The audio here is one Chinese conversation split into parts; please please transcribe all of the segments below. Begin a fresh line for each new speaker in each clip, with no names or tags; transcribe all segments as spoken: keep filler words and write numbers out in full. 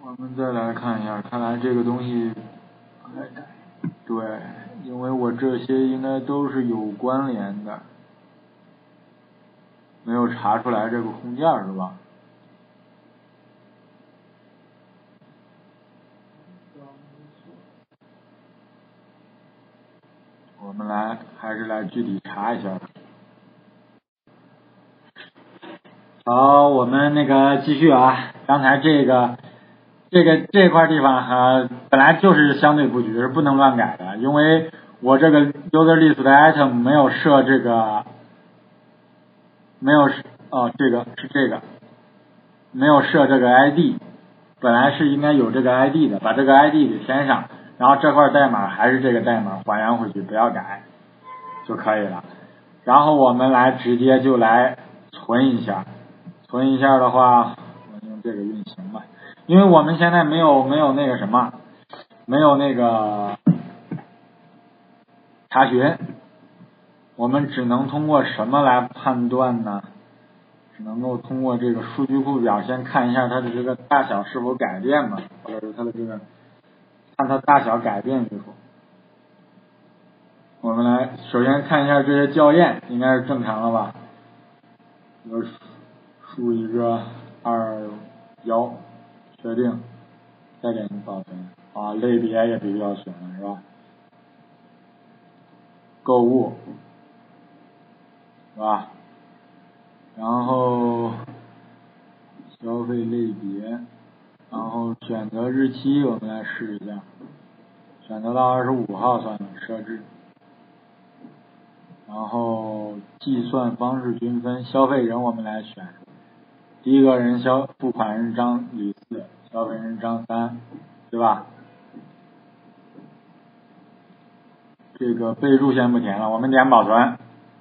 我们再来看一下，看来这个东西，对，因为我这些应该都是有关联的，没有查出来这个空件是吧？我们来还是来具体查一下。好，我们那个继续啊，刚才这个这个这块地方哈、啊，本来就是相对布局，是不能乱改的，因为我这个 user list 的 item 没有设这个，没有哦，这个是这个，没有设这个 I D， 本来是应该有这个 I D 的，把这个 I D 给填上，然后这块代码还是这个代码还原回去，不要改就可以了。然后我们来直接就来存一下。存一下的话，我用这个运行吧，因为我们现在没有没有那个什么，没有那个查询，我们只能通过什么来判断呢？只能够通过这个数据库表先看一下它的这个大小是否改变嘛，或者是它的这个看它大小改变与否。我们来首先看一下这些校验，应该是正常的吧？有输一个二幺，确定，再点保存啊，类别也必须要选了是吧？购物是吧？然后消费类别，然后选择日期，我们来试一下，选择到二十五号算了，设置。然后计算方式均分，消费人我们来选。第一个人消付款人张李四，消费人张三，对吧？这个备注先不填了，我们点保存，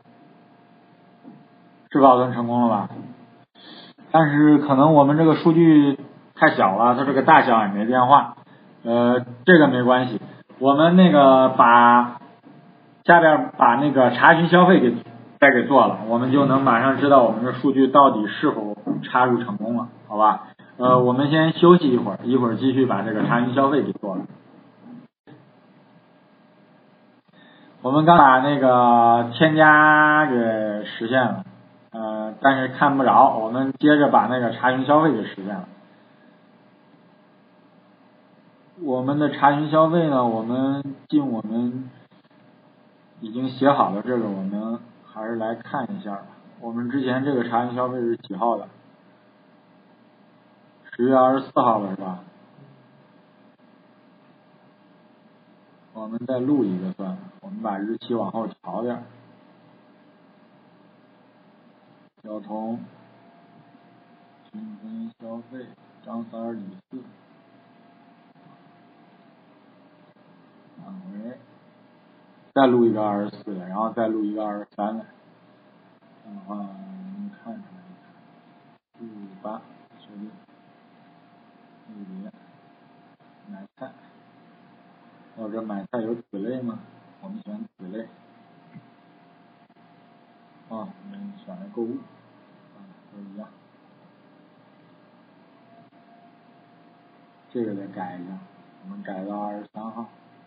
是保存成功了吧？但是可能我们这个数据太小了，它这个大小也没变化，呃，这个没关系，我们那个把下边把那个查询消费给再给做了，我们就能马上知道我们的数据到底是否插入成功了，好吧？呃，我们先休息一会儿，一会儿继续把这个查询消费给做了。我们刚把那个添加给实现了，呃，但是看不着，我们接着把那个查询消费给实现了。我们的查询消费呢，我们进我们已经写好的这个，我们还是来看一下吧。我们之前这个查询消费是几号的？十月二十四号了是吧？我们再录一个算了，我们把日期往后调点。交通均分消费张三李四，返回，再录一个二十四的，然后再录一个二十三的，这样的话能看出来，四五八确定，类别买菜，或者买菜有子类吗？我们选子类，啊，我们选了购物，啊，都一样，这个再改一下，我们改到二十三号。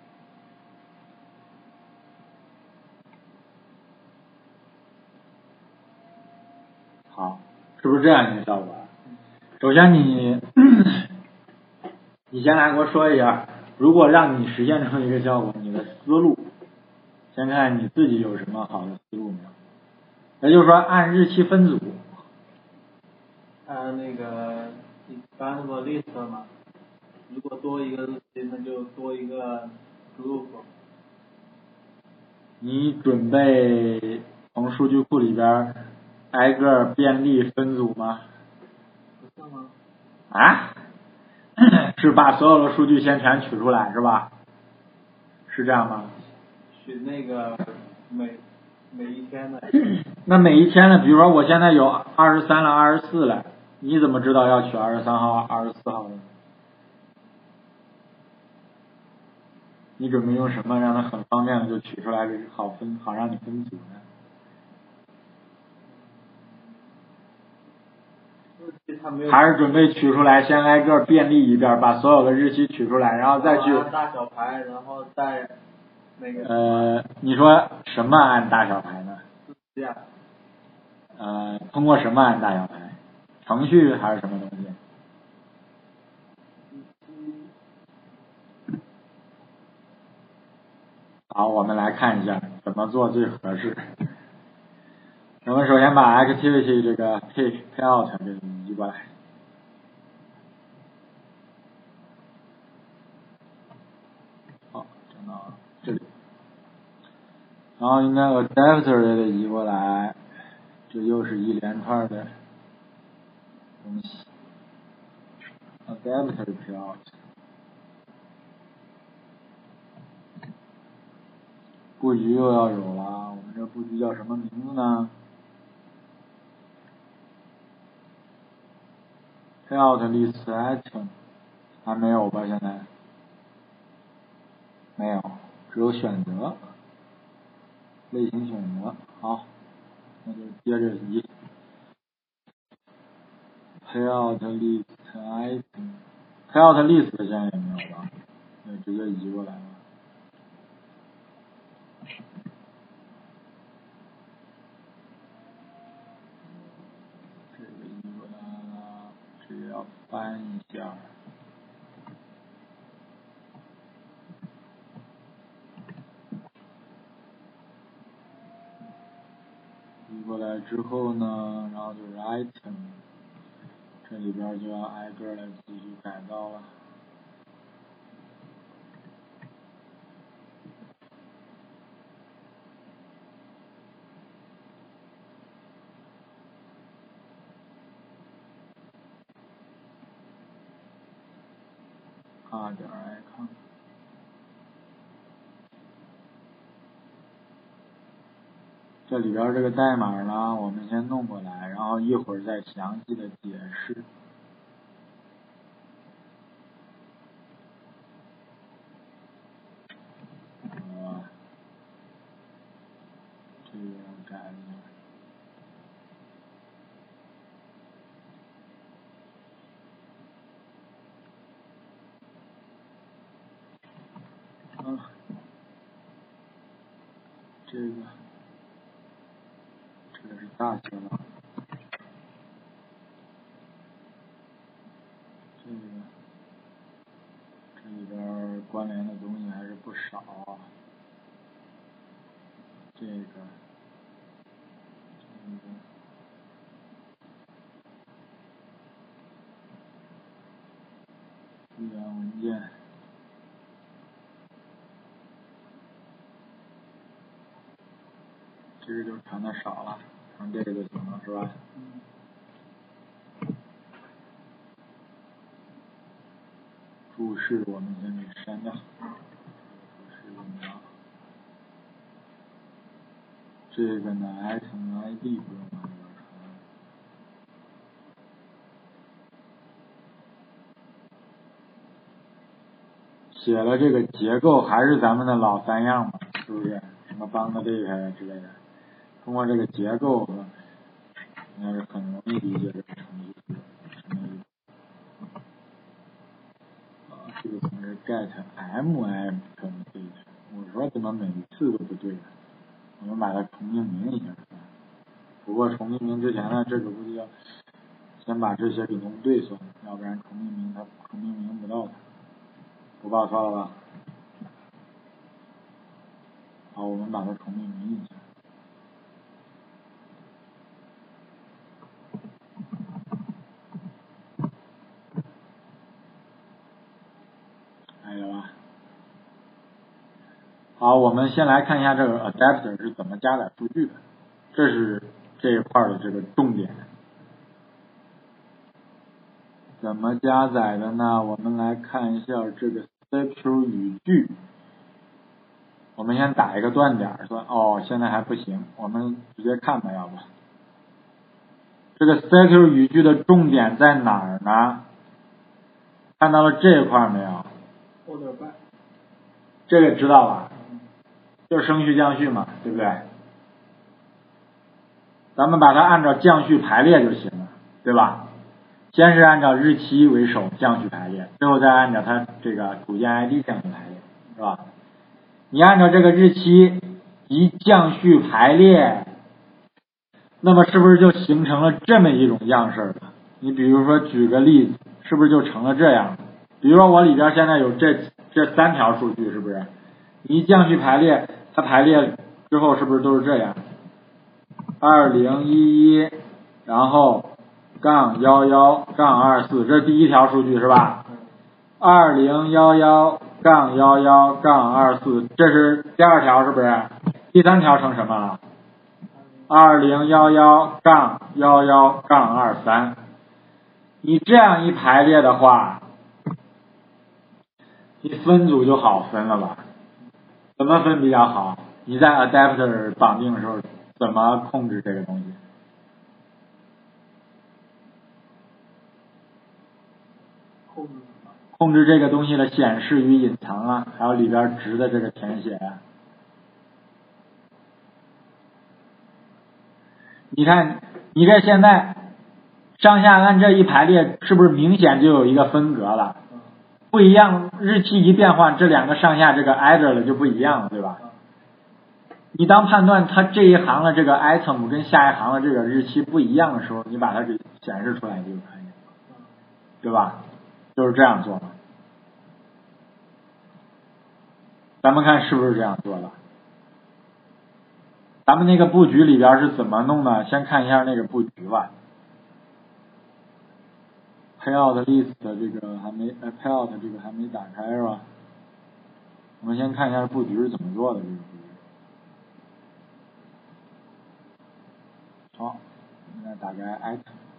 好，是不是这样一个效果？首先你，你先来给我说一下，如果让你实现这么一个效果，你的思路，先看你自己有什么好的思路没有？也就是说，按日期分组。
按那个一般那个 list 嘛，如果多一个日期，那就多一个 group。
你准备从数据库里边挨个便利分组吗？
不是吗？
啊？是把所有的数据先全取出来是吧？是这样吗？
取那个每每一天的。
那每一天呢？比如说我现在有二十三了，二十四了，你怎么知道要取二十三号、二十四号呢？你准备用什么让它很方便的就取出来，好分，好让你分组呢？
其它没有。
还是准备取出来，先挨个便利一遍，把所有的日期取出来，然后再去。
按大小排，然后再那个。
呃，你说什么按大小排呢？
这样。
呃，通过什么按大小排？程序还是什么东西？好，我们来看一下怎么做最合适。我们首先把 activity 这个 pick payout 给移过来。好，整到这里。然后应该 adapter 也得移过来，这又是一连串的东西。adapter payout。布局又要有了，我们这布局叫什么名字呢？Payout list item 还没有吧？现在没有，只有选择类型选择。好，那就接着移。Payout list item，Payout list 现在也没有吧？那直接移过来了。这个移过来了，这个要翻一下。移过来之后呢，然后就是 item， 这里边就要挨个来继续改造了。啊点 icon。这里边这个代码呢，我们先弄过来，然后一会儿再详细的解释。呃，这个要改一下。嗯，这个，这个是大写了。这个，这里边关联的东西还是不少啊。这个，这个，资源文件。这个就传的少了，传这个就行了，是吧？
嗯。
注释我们先给删掉。注释怎么样？这个呢 ，item I D 不用往里边传。写了这个结构还是咱们的老三样嘛，是不是？什么 bounded 呀之类的，通过这个结构，应该是很容易理解这个程序是什么意思。啊，这个从是 get m m complete， 我说怎么每次都不对呢？我们把它重命名一下。不过重命名之前呢，这个估计要先把这些给弄对算，要不然重命名它重命名不到它。不报错了吧？好，我们把它重命名一下。还有啊。好，我们先来看一下这个 adapter 是怎么加载数据的，这是这一块的这个重点。怎么加载的呢？我们来看一下这个 step 语句。我们先打一个断点，说哦，现在还不行，我们直接看吧，要不。这个 step 语句的重点在哪儿呢？看到了这一块没有？这个知道吧？就是升序降序嘛，对不对？咱们把它按照降序排列就行了，对吧？ 先是按照日期为首降序排列，最后再按照它这个组件 I D 降序排列，是吧？你按照这个日期一降序排列，那么是不是就形成了这么一种样式了？你比如说举个例子，是不是就成了这样？比如说我里边现在有这这三条数据，是不是？你一降序排列，它排列之后是不是都是这样？二零一一，然后杠幺幺杠二四，这是第一条数据是吧？二零幺幺杠幺幺杠二四，这是第二条是不是？第三条成什么了？二零幺幺杠幺幺杠二三。你这样一排列的话，你分组就好分了吧？怎么分比较好？你在 adapter 绑定的时候怎么控制这个东西？
控制
控制这个东西的显示与隐藏啊，还有里边值的这个填写啊。你看，你这现在上下按这一排列，是不是明显就有一个分隔了？不一样，日期一变换，这两个上下这个 header 了就不一样了，对吧？你当判断它这一行的这个 item 跟下一行的这个日期不一样的时候，你把它给显示出来就可以了，对吧？就是这样做的。咱们看是不是这样做的？咱们那个布局里边是怎么弄的？先看一下那个布局吧。Payout list 这个还没，呃 Payout 这个还没打开是吧？我们先看一下布局是怎么做的这个布局。好，现在打开 item，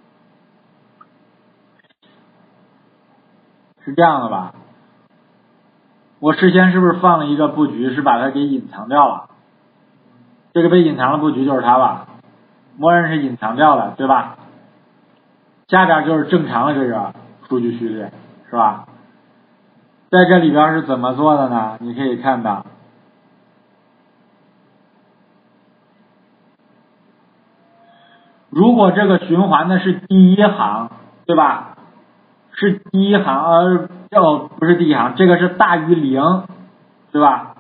是这样的吧？我事先是不是放了一个布局，是把它给隐藏掉了？这个被隐藏的布局就是它吧？默认是隐藏掉的，对吧？下边就是正常的这个数据序列，是吧？在这里边是怎么做的呢？你可以看到，如果这个循环的是第一行，对吧？是第一行，呃，哦，不是第一行，这个是大于零，对吧？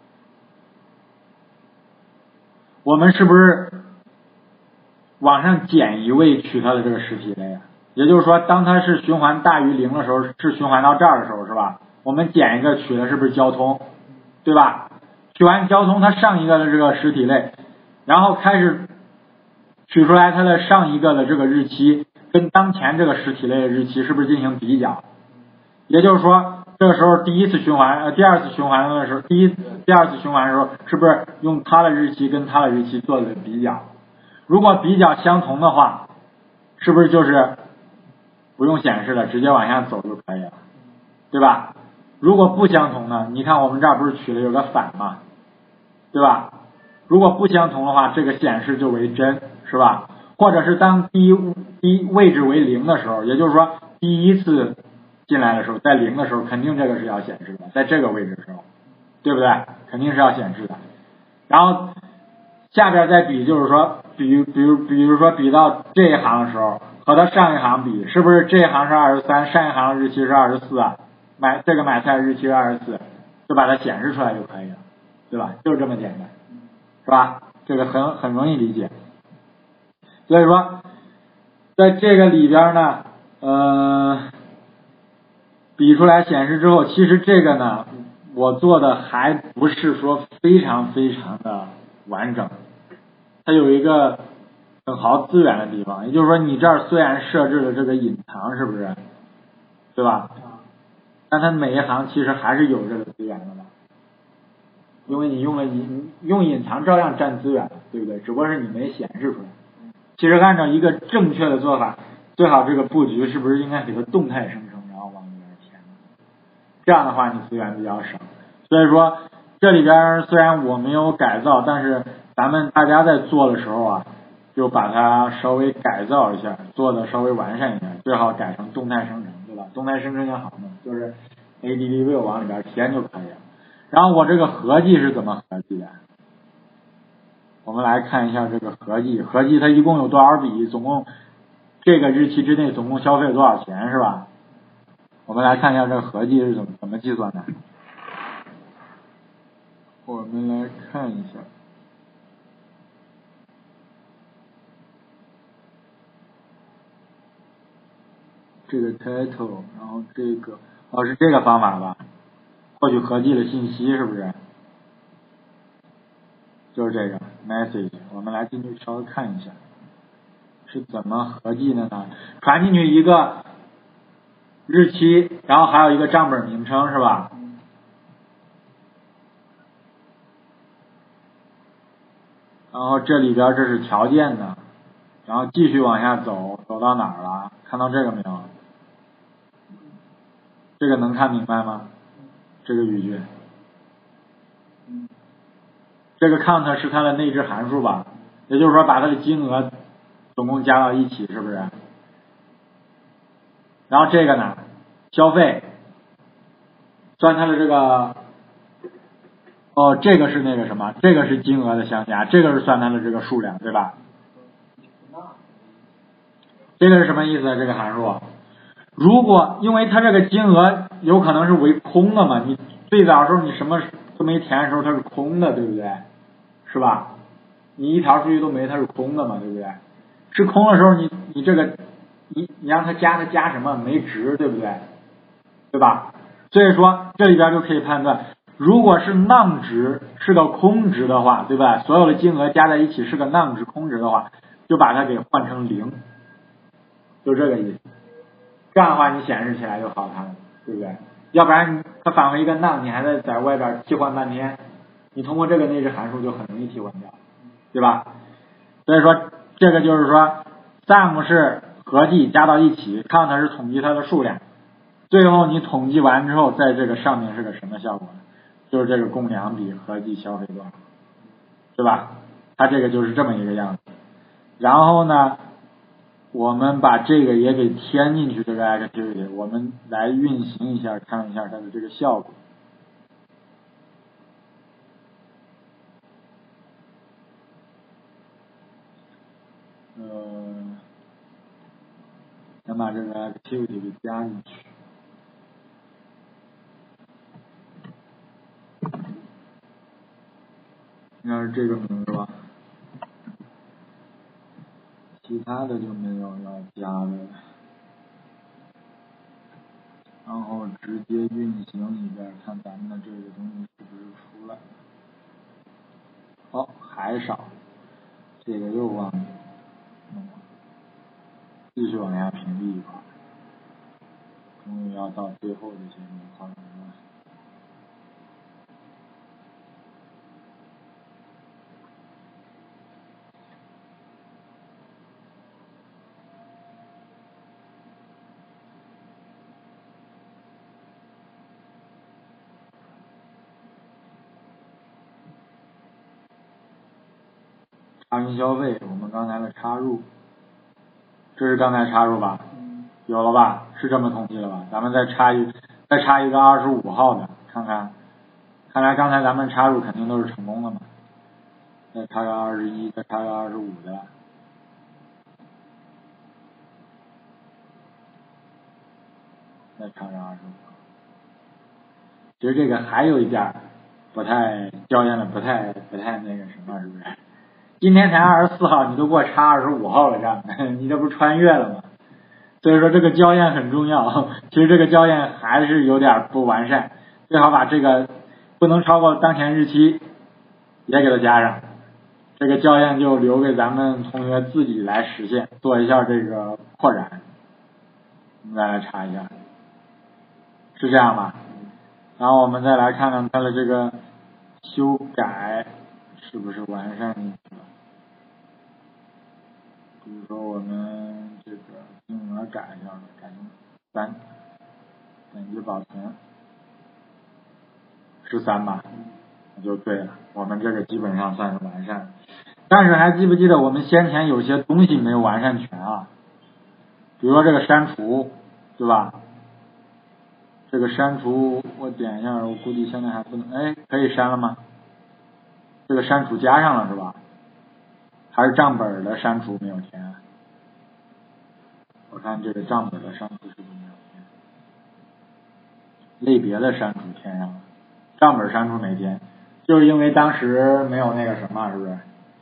我们是不是往上减一位取它的这个实体类啊？也就是说，当它是循环大于零的时候，是循环到这儿的时候，是吧？我们减一个取的是不是交通，对吧？取完交通，它上一个的这个实体类，然后开始取出来它的上一个的这个日期跟当前这个实体类的日期是不是进行比较？也就是说，这个时候第一次循环，呃，第二次循环的时候，第一第二次循环的时候，是不是用它的日期跟它的日期做了比较？如果比较相同的话，是不是就是不用显示了，直接往下走就可以了，对吧？如果不相同呢？你看我们这儿不是取了有个反嘛，对吧？如果不相同的话，这个显示就为真，是吧？或者是当第一第一位置为零的时候，也就是说第一次进来的时候，在零的时候，肯定这个是要显示的，在这个位置的时候，对不对？肯定是要显示的。然后下边再比，就是说，比比如比如说比到这一行的时候，和它上一行比，是不是这一行是二十三，上一行日期是二十四啊？买这个买菜日期是二十四，就把它显示出来就可以了，对吧？就是这么简单，是吧？这个很很容易理解。所以说，在这个里边呢，呃，比出来显示之后，其实这个呢，我做的还不是说非常非常的完整，它有一个很耗资源的地方，也就是说，你这儿虽然设置了这个隐藏，是不是？对吧？但它每一行其实还是有这个资源的吧？因为你用了隐用隐藏照样占资源，对不对？只不过是你没显示出来。其实按照一个正确的做法，最好这个布局是不是应该给它动态生成，然后往里边填？这样的话你资源比较少。所以说这里边虽然我没有改造，但是咱们大家在做的时候啊，就把它稍微改造一下，做的稍微完善一点，最好改成动态生成，对吧？动态生成也好嘛，就是 A D V view 往里边填就可以了。然后我这个合计是怎么合计的？我们来看一下这个合计，合计它一共有多少笔？总共这个日期之内总共消费了多少钱，是吧？我们来看一下这个合计是怎么怎么计算的。我们来看一下。这个 title， 然后这个哦是这个方法吧？获取合计的信息是不是？就是这个 message， 我们来进去稍微看一下，是怎么合计的呢？传进去一个日期，然后还有一个账本名称是吧？然后这里边这是条件的，然后继续往下走，走到哪儿了？看到这个没有？这个能看明白吗？这个语句，这个 count 是它的内置函数吧？也就是说把它的金额总共加到一起，是不是？然后这个呢，消费，算它的这个，哦，这个是那个什么？这个是金额的相加，这个是算它的这个数量，对吧？这个是什么意思？这个函数，如果因为它这个金额有可能是为空的嘛，你最早的时候你什么都没填的时候它是空的，对不对？是吧？你一条数据都没，它是空的嘛，对不对？是空的时候你你这个你你让它加它加什么？没值，对不对？对吧？所以说这里边就可以判断，如果是 non 值，是个空值的话，对吧？所有的金额加在一起是个 non 值空值的话，就把它给换成零，就这个意思。这样的话你显示起来就好看了，对不对？要不然它返回一个 non， 你还得在外边替换半天，你通过这个内置函数就很容易替换掉，对吧？所以说这个就是说 sum 是合计加到一起， count 是统计它的数量，最后你统计完之后，在这个上面是个什么效果呢？就是这个共两笔合计消费多少，对吧？它这个就是这么一个样子。然后呢，我们把这个也给添进去，这个 activity， 我们来运行一下，看一下它的这个效果。呃，先把这个 activity 给加进去。应该是这个名字吧，其他的就没有要加的，然后直接运行一遍，看咱们的这个东西是不是出来。哦，还少，这个又忘了，嗯，继续往下屏蔽一块，终于要到最后的节目好了。插入消费，我们刚才的插入，这是刚才插入吧？有了吧？是这么统计了吧？咱们再插一再插一个二十五号的，看看，看来刚才咱们插入肯定都是成功的嘛。再插个二十一，再插个二十五的，再插个二十五。其实这个还有一点不太校验的，不太不太那个什么，是不是？今天才二十四号，你都给我插二十五号了，这样你这不是穿越了吗？所以说这个校验很重要，其实这个校验还是有点不完善，最好把这个不能超过当前日期也给它加上，这个校验就留给咱们同学自己来实现，做一下这个扩展。我们再来查一下，是这样吧？然后我们再来看看它的这个修改是不是完善进去了。比如说我们这个金额改一下，改成三，等级保存是三吧，那就对了，我们这个基本上算是完善。但是还记不记得我们先前有些东西没有完善全啊？比如说这个删除，对吧？这个删除我点一下，我估计现在还不能，哎，可以删了吗？这个删除加上了是吧？还是账本的删除没有填？ 我看这个账本的删除是怎么样？类别的删除填上了，账本删除没填，就是因为当时没有那个什么，是不是？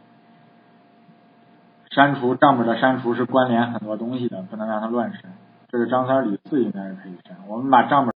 删除账本的删除是关联很多东西的，不能让它乱删。这个张三李四应该是可以删，我们把账本